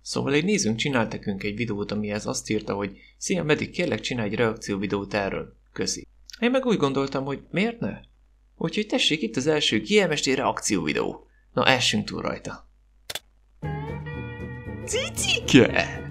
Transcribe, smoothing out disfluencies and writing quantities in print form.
Szóval egy nézőnk csinált nekünk egy videót, amihez azt írta, hogy szia Medik, kérlek csinálj egy reakció videót erről. Köszi. Én meg úgy gondoltam, hogy miért ne? Úgyhogy tessék, itt az első GMST reakció videó. Na, essünk túl rajta. Cicike!